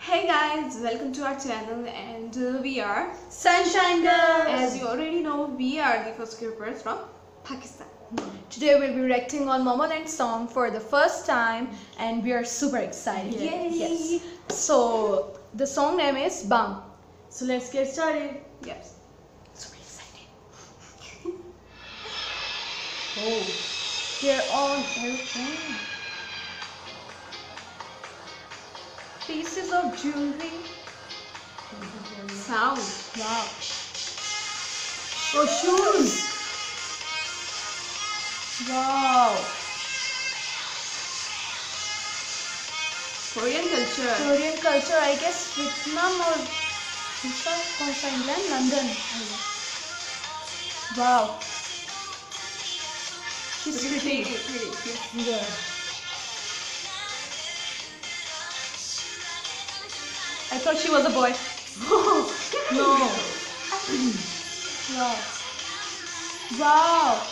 Hey guys, welcome to our channel and we are Sunshine Girls. As you already know, we are the first groupers from Pakistan. Today we'll be reacting on Momoland song for the first time and we are super excited. Yay. Yes. So the song name is Bang. So let's get started. Yes. Super excited. Oh, they're on airplane. Pieces of jewelry. Sound. Wow. Oh, shoes. Wow. Korean culture. Korean culture, I guess Vietnam or दूसरा कौन सा England London. Wow. She's pretty. Pretty. Yeah. I thought she was a boy. No. Wow. Wow.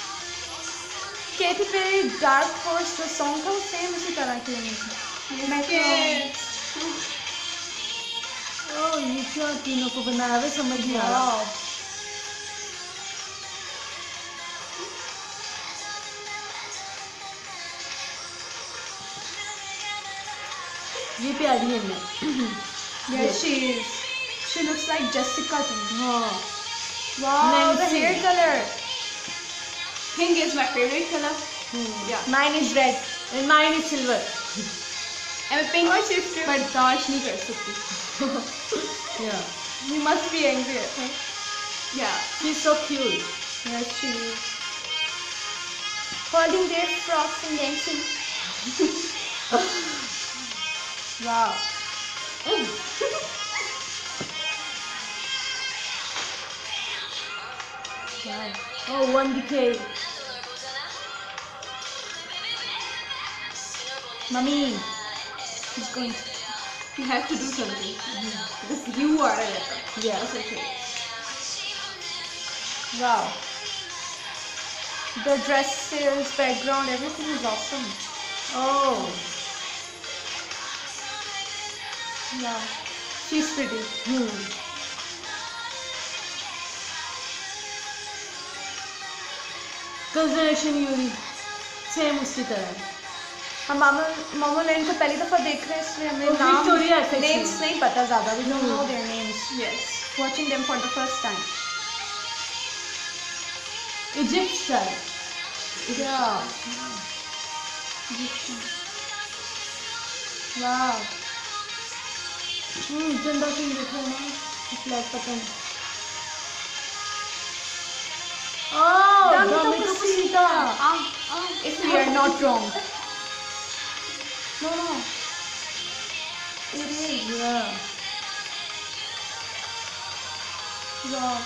Katy Perry Dark Horse जो song था वो same इसी तरह की है. Oh, ये क्या तीनों को बनाया है समझ नहीं आ रहा. Wow. ये प्यारी है. Yes, she is. She looks like Jessica to me. हाँ. Wow, the Nancy. hair color. Pink is my favorite color. Yeah. Mine is red. And mine is silver. And pink or shift. बर्दाश्त नहीं कर सकती. Yeah. You must be angry at her. Yeah. She's so cute. Yes, she is. Holding their frocks and dancing. Wow. Wow. Oh, 1DK. Mommy. She's going to. You have to do something. Because you are a leper. Yeah. That's okay. Wow. The dresses, background, everything is awesome. Oh. Yeah. She's pretty. Girls' Generation Yuri. Same उसकी तरह. हम Momoland को पहली दफा देख रहे हैं इसलिए हमें Oh, नाम Victoria section. names नहीं पता ज़्यादा. We don't know their names. Yes. Watching them for the first time. Egypt style. Yeah. Wow. झंडा सिंह देखो ना. Flag पतंग. Oh, Damita Kusita. If we are not wrong. No. It is. Yeah. Wow.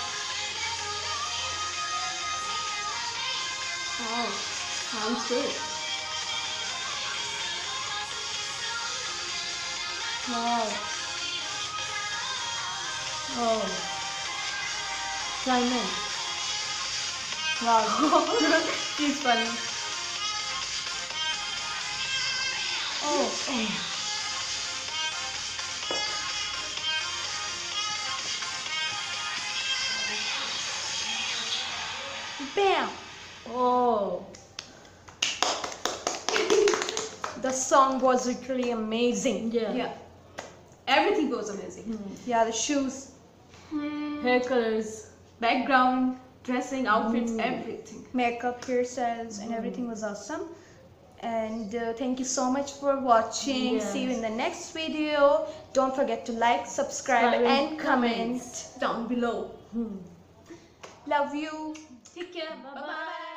Oh, sounds good. Wow. Oh. Simon. Wow. She's funny. Oh. Bam. Oh. The song was literally amazing. Yeah. Everything goes amazing. Yeah, the shoes, Hair colors, background, dressing, outfits, everything. makeup, hairstyles, and everything was awesome. And thank you so much for watching. Yes. See you in the next video. Don't forget to like, subscribe, and comment down below. Love you. Take care. Bye bye.